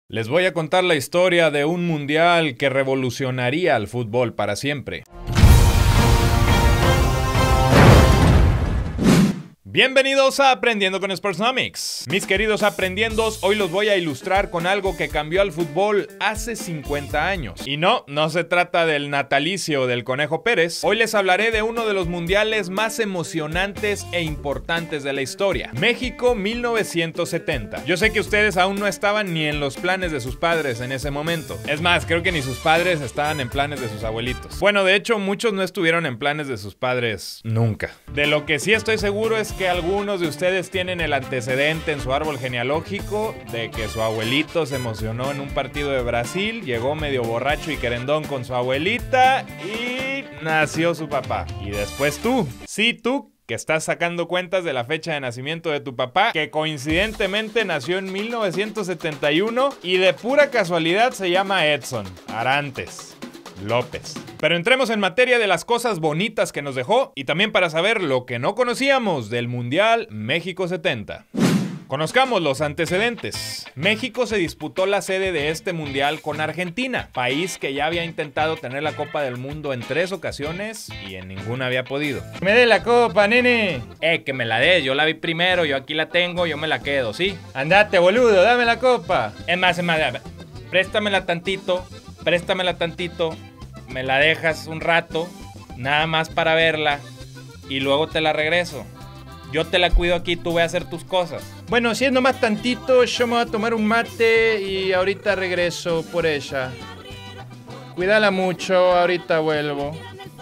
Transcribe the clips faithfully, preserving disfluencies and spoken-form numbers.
Les voy a contar la historia de un mundial que revolucionaría al fútbol para siempre. Bienvenidos a Aprendiendo con Sportsnomics. Mis queridos aprendiendos, hoy los voy a ilustrar con algo que cambió al fútbol hace cincuenta años. Y no, no se trata del natalicio del Conejo Pérez. Hoy les hablaré de uno de los mundiales más emocionantes e importantes de la historia. México mil novecientos setenta. Yo sé que ustedes aún no estaban ni en los planes de sus padres en ese momento. Es más, creo que ni sus padres estaban en planes de sus abuelitos. Bueno, de hecho, muchos no estuvieron en planes de sus padres nunca. De lo que sí estoy seguro es que que algunos de ustedes tienen el antecedente en su árbol genealógico de que su abuelito se emocionó en un partido de Brasil, llegó medio borracho y querendón con su abuelita y nació su papá. Y después tú, sí tú, que estás sacando cuentas de la fecha de nacimiento de tu papá, que coincidentemente nació en mil novecientos setenta y uno y de pura casualidad se llama Edson Arantes López. Pero entremos en materia de las cosas bonitas que nos dejó y también para saber lo que no conocíamos del Mundial México setenta. Conozcamos los antecedentes. México se disputó la sede de este mundial con Argentina, país que ya había intentado tener la Copa del Mundo en tres ocasiones y en ninguna había podido. ¡Me dé la copa, nene! Eh, que me la dé, yo la vi primero, yo aquí la tengo, yo me la quedo, ¿sí? Andate, boludo, dame la copa. Es más, es más, préstamela tantito, préstamela tantito. Me la dejas un rato, nada más para verla, y luego te la regreso. Yo te la cuido aquí, tú voy a hacer tus cosas. Bueno, si es nomás tantito, yo me voy a tomar un mate y ahorita regreso por ella. Cuídala mucho, ahorita vuelvo.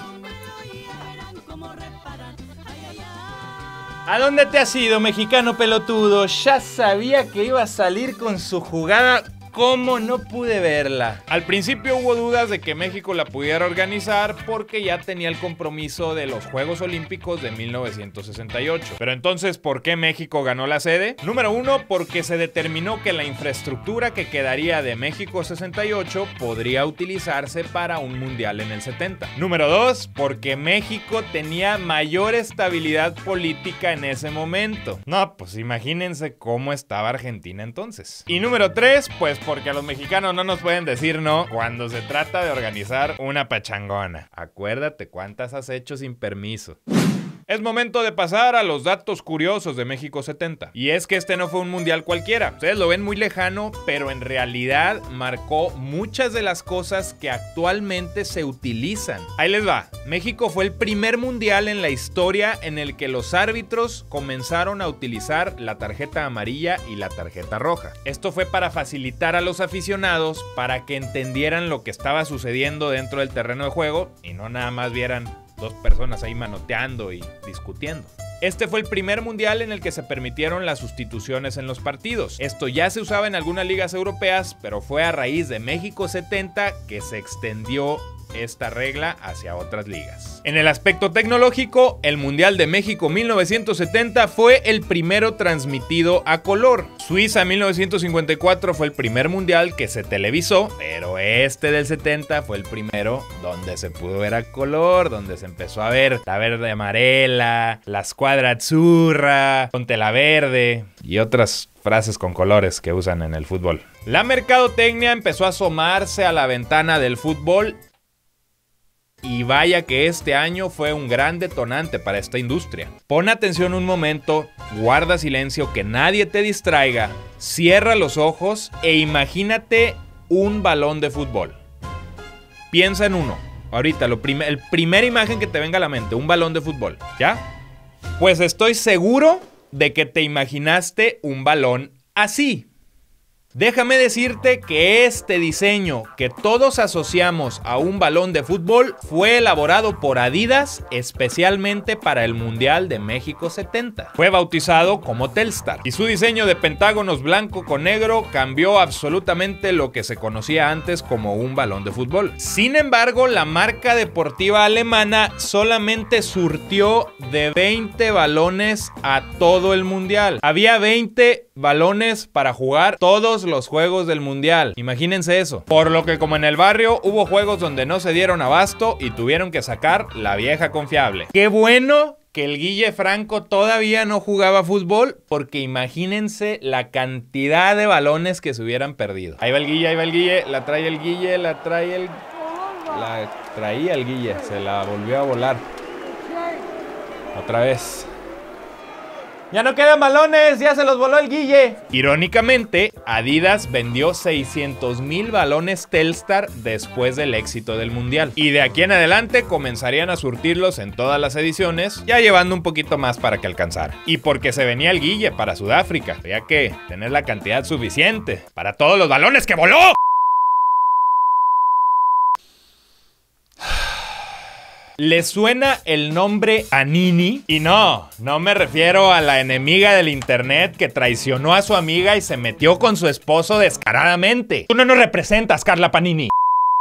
¿A dónde te has ido, mexicano pelotudo? Ya sabía que iba a salir con su jugada. ¿Cómo no pude verla? Al principio hubo dudas de que México la pudiera organizar porque ya tenía el compromiso de los Juegos Olímpicos de mil novecientos sesenta y ocho. Pero entonces, ¿por qué México ganó la sede? Número uno, porque se determinó que la infraestructura que quedaría de México sesenta y ocho podría utilizarse para un mundial en el setenta. Número dos, porque México tenía mayor estabilidad política en ese momento. No, pues imagínense cómo estaba Argentina entonces. Y número tres, pues porque a los mexicanos no nos pueden decir no cuando se trata de organizar una pachangona. Acuérdate cuántas has hecho sin permiso. Es momento de pasar a los datos curiosos de México setenta. Y es que este no fue un mundial cualquiera. Ustedes lo ven muy lejano, pero en realidad marcó muchas de las cosas que actualmente se utilizan. Ahí les va. México fue el primer mundial en la historia en el que los árbitros comenzaron a utilizar la tarjeta amarilla y la tarjeta roja. Esto fue para facilitar a los aficionados para que entendieran lo que estaba sucediendo dentro del terreno de juego y no nada más vieran dos personas ahí manoteando y discutiendo. Este fue el primer mundial en el que se permitieron las sustituciones en los partidos. Esto ya se usaba en algunas ligas europeas, pero fue a raíz de México setenta que se extendió esta regla hacia otras ligas. En el aspecto tecnológico, el Mundial de México mil novecientos setenta fue el primero transmitido a color. Suiza mil novecientos cincuenta y cuatro fue el primer mundial que se televisó, pero este del setenta fue el primero donde se pudo ver a color, donde se empezó a ver la verde amarela, la squadra azzurra, ponte la verde y otras frases con colores que usan en el fútbol. La mercadotecnia empezó a asomarse a la ventana del fútbol. Y vaya que este año fue un gran detonante para esta industria. Pon atención un momento, guarda silencio, que nadie te distraiga, cierra los ojos e imagínate un balón de fútbol. Piensa en uno, ahorita, lo prim- el primera imagen que te venga a la mente, un balón de fútbol, ¿ya? Pues estoy seguro de que te imaginaste un balón así. Déjame decirte que este diseño que todos asociamos a un balón de fútbol fue elaborado por Adidas especialmente para el Mundial de México setenta. Fue bautizado como Telstar y su diseño de pentágonos blanco con negro cambió absolutamente lo que se conocía antes como un balón de fútbol. Sin embargo, la marca deportiva alemana solamente surtió de veinte balones a todo el Mundial. Había veinte balones para jugar todos los juegos del mundial. Imagínense eso. Por lo que como en el barrio hubo juegos donde no se dieron abasto y tuvieron que sacar la vieja confiable. Qué bueno que el Guille Franco todavía no jugaba fútbol, porque imagínense la cantidad de balones que se hubieran perdido. Ahí va el Guille, ahí va el Guille, la trae el Guille, la trae el... La traía el Guille, se la volvió a volar. Otra vez. ¡Ya no quedan balones! ¡Ya se los voló el Guille! Irónicamente, Adidas vendió seiscientos mil balones Telstar después del éxito del Mundial. Y de aquí en adelante comenzarían a surtirlos en todas las ediciones, ya llevando un poquito más para que alcanzara. Y porque se venía el Guille para Sudáfrica, había que tener la cantidad suficiente para todos los balones que voló. ¿Les suena el nombre Panini? Y no, no me refiero a la enemiga del internet que traicionó a su amiga y se metió con su esposo descaradamente. Tú no nos representas, Carla Panini.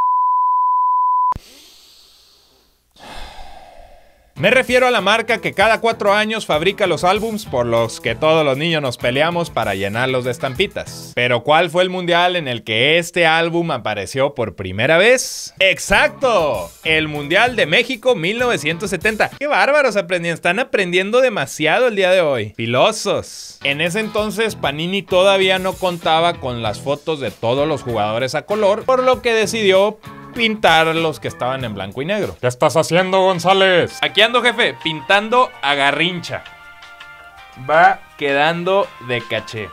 Me refiero a la marca que cada cuatro años fabrica los álbums por los que todos los niños nos peleamos para llenarlos de estampitas. Pero ¿cuál fue el mundial en el que este álbum apareció por primera vez? ¡Exacto! El Mundial de México mil novecientos setenta. ¡Qué bárbaros aprendían! Están aprendiendo demasiado el día de hoy. ¡Filosos! En ese entonces Panini todavía no contaba con las fotos de todos los jugadores a color, por lo que decidió pintar los que estaban en blanco y negro. ¿Qué estás haciendo, González? Aquí ando, jefe, pintando a Garrincha. Va quedando de caché.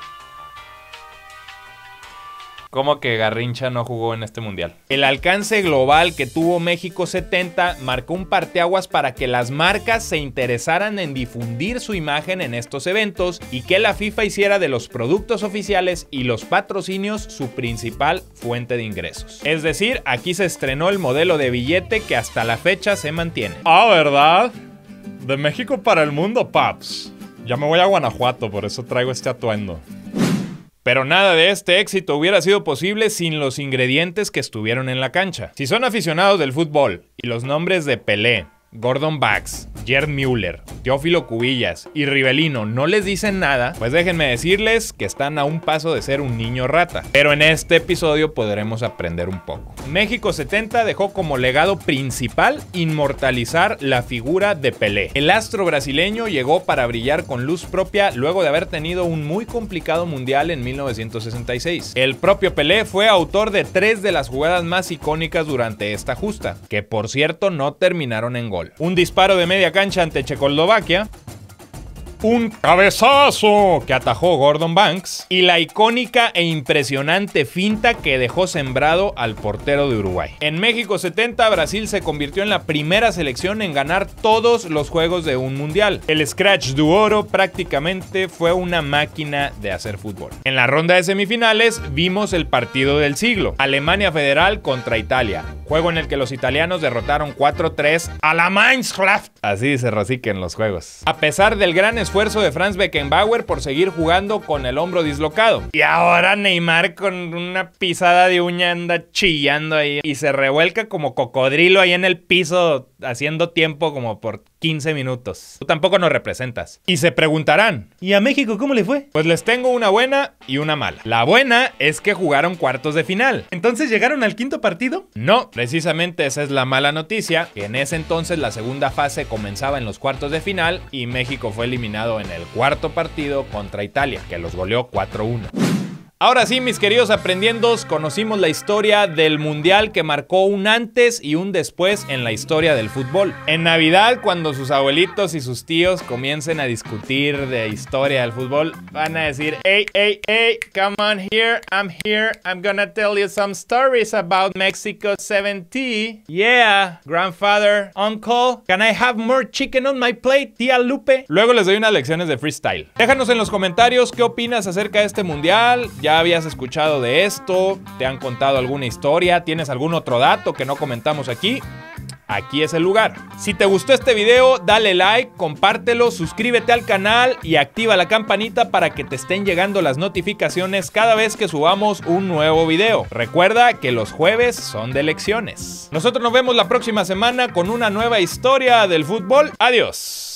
¿Cómo que Garrincha no jugó en este mundial? El alcance global que tuvo México setenta marcó un parteaguas para que las marcas se interesaran en difundir su imagen en estos eventos y que la FIFA hiciera de los productos oficiales y los patrocinios su principal fuente de ingresos. Es decir, aquí se estrenó el modelo de billete que hasta la fecha se mantiene. Ah, ¿verdad? De México para el mundo, paps. Ya me voy a Guanajuato, por eso traigo este atuendo. Pero nada de este éxito hubiera sido posible sin los ingredientes que estuvieron en la cancha. Si son aficionados del fútbol y los nombres de Pelé, Gordon Banks, Gerd Müller, Teófilo Cubillas y Rivelino no les dicen nada, pues déjenme decirles que están a un paso de ser un niño rata. Pero en este episodio podremos aprender un poco. México setenta dejó como legado principal inmortalizar la figura de Pelé. El astro brasileño llegó para brillar con luz propia luego de haber tenido un muy complicado mundial en mil novecientos sesenta y seis. El propio Pelé fue autor de tres de las jugadas más icónicas durante esta justa, que por cierto no terminaron en gol. Un disparo de media cancha ante Checoslovaquia, un cabezazo que atajó Gordon Banks y la icónica e impresionante finta que dejó sembrado al portero de Uruguay. En México setenta, Brasil se convirtió en la primera selección en ganar todos los juegos de un mundial. El Scratch du Oro prácticamente fue una máquina de hacer fútbol. En la ronda de semifinales vimos el partido del siglo, Alemania Federal contra Italia, juego en el que los italianos derrotaron cuatro tres a la Mannschaft. Así se rosiquen los juegos. A pesar del gran esfuerzo esfuerzo de Franz Beckenbauer por seguir jugando con el hombro dislocado. Y ahora Neymar con una pisada de uña anda chillando ahí y se revuelca como cocodrilo ahí en el piso haciendo tiempo como por quince minutos. Tú tampoco nos representas. Y se preguntarán, ¿y a México cómo le fue? Pues les tengo una buena y una mala. La buena es que jugaron cuartos de final. ¿Entonces llegaron al quinto partido? No, precisamente esa es la mala noticia, que en ese entonces la segunda fase comenzaba en los cuartos de final y México fue eliminado en el cuarto partido contra Italia, que los goleó cuatro uno. Ahora sí, mis queridos aprendiendos, conocimos la historia del mundial que marcó un antes y un después en la historia del fútbol. En Navidad, cuando sus abuelitos y sus tíos comiencen a discutir de historia del fútbol, van a decir, hey, hey, hey, come on here, I'm here, I'm gonna tell you some stories about Mexico setenta. Yeah, grandfather, uncle, can I have more chicken on my plate, tía Lupe? Luego les doy unas lecciones de freestyle. Déjanos en los comentarios qué opinas acerca de este mundial. ¿Ya habías escuchado de esto? ¿Te han contado alguna historia? ¿Tienes algún otro dato que no comentamos aquí? Aquí es el lugar. Si te gustó este video, dale like, compártelo, suscríbete al canal y activa la campanita para que te estén llegando las notificaciones cada vez que subamos un nuevo video. Recuerda que los jueves son de lecciones. Nosotros nos vemos la próxima semana con una nueva historia del fútbol. Adiós.